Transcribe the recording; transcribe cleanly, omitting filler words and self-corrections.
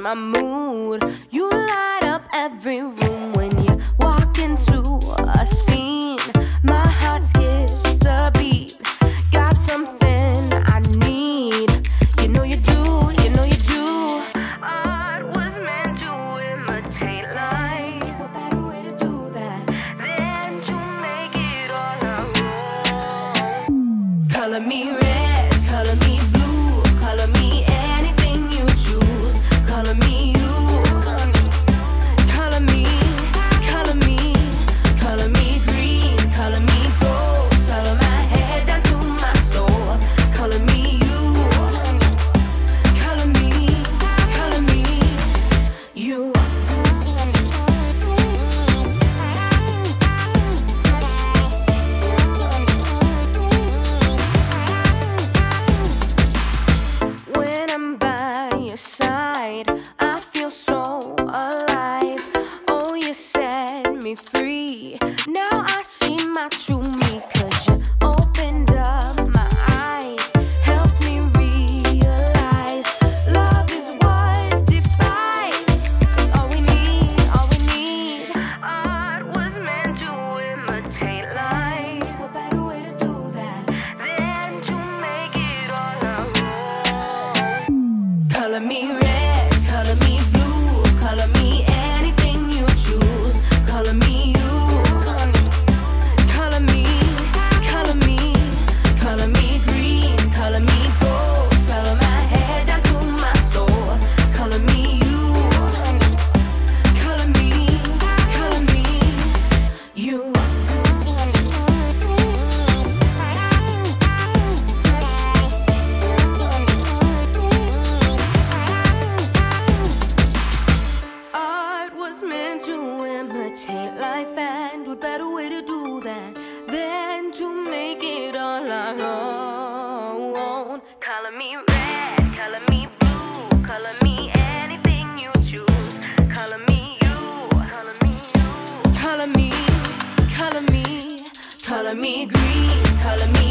my mood. You light up every room when you walk into a scene. My heart skips a beat. Got something I need. You know you do, you know you do. Art was meant to imitate light. What better way to do that than to make it all our own? Color me red, color me blue, color me anything you choose. Color me you, color me, color me, color me green, color me gold, color my head down to my soul. Color me you, color me, color me you. When I'm by your side, I feel so alive. Oh, you set me free. Now I see my true me, 'cause you opened up my eyes, helped me realize love is what defies. It's all we need, all we need. Art was meant to imitate light. What better way to do that than to make it all our own? Color me red, color me blue, color me anything you choose. Color me you, color me, color me, color me green, color me gold, color my head down to my soul. Color me you, color me, color me you. Art was meant to imitate life, and what better way to do that than to make it all our own? Color me red, color me blue, color me anything you choose. Color me you, color me you, color me, color me, color me green, color me